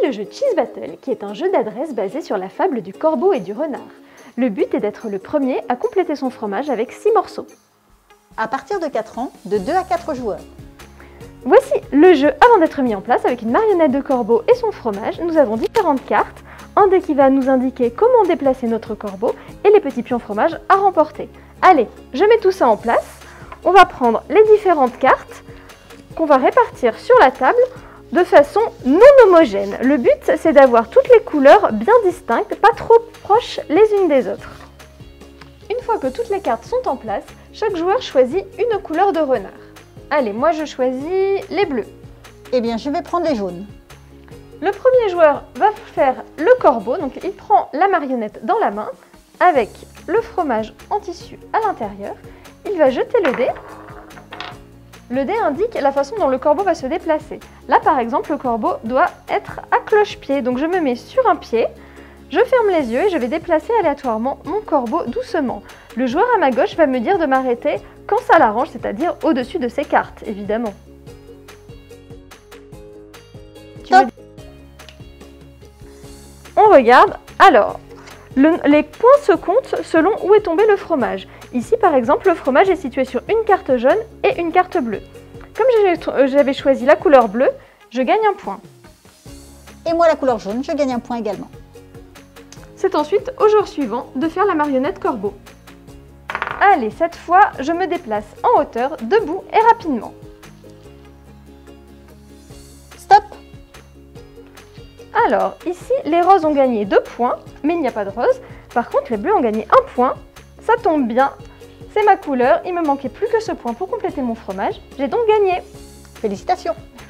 le jeu Cheese Battle, qui est un jeu d'adresse basé sur la fable du corbeau et du renard. Le but est d'être le premier à compléter son fromage avec 6 morceaux. À partir de 4 ans, de 2 à 4 joueurs. Voici le jeu avant d'être mis en place avec une marionnette de corbeau et son fromage. Nous avons différentes cartes, un dé qui va nous indiquer comment déplacer notre corbeau et les petits pions fromage à remporter. Allez, je mets tout ça en place. On va prendre les différentes cartes qu'on va répartir sur la table de façon non homogène. Le but, c'est d'avoir toutes les couleurs bien distinctes, pas trop proches les unes des autres. Une fois que toutes les cartes sont en place, chaque joueur choisit une couleur de renard. Allez, moi je choisis les bleus. Eh bien, je vais prendre les jaunes. Le premier joueur va faire le corbeau, donc il prend la marionnette dans la main avec le fromage en tissu à l'intérieur. Il va jeter le dé. Le dé indique la façon dont le corbeau va se déplacer. Là, par exemple, le corbeau doit être à cloche-pied. Donc, je me mets sur un pied, je ferme les yeux et je vais déplacer aléatoirement mon corbeau doucement. Le joueur à ma gauche va me dire de m'arrêter quand ça l'arrange, c'est-à-dire au-dessus de ses cartes, évidemment. On regarde. Alors, les points se comptent selon où est tombé le fromage. Ici, par exemple, le fromage est situé sur une carte jaune et une carte bleue. Comme j'avais choisi la couleur bleue, je gagne un point. Et moi, la couleur jaune, je gagne un point également. C'est ensuite au joueur suivant de faire la marionnette corbeau. Allez, cette fois, je me déplace en hauteur, debout et rapidement. Stop! Alors, ici, les roses ont gagné 2 points, mais il n'y a pas de rose. Par contre, les bleus ont gagné 1 point. Ça tombe bien, c'est ma couleur. Il me manquait plus que ce point pour compléter mon fromage. J'ai donc gagné. Félicitations!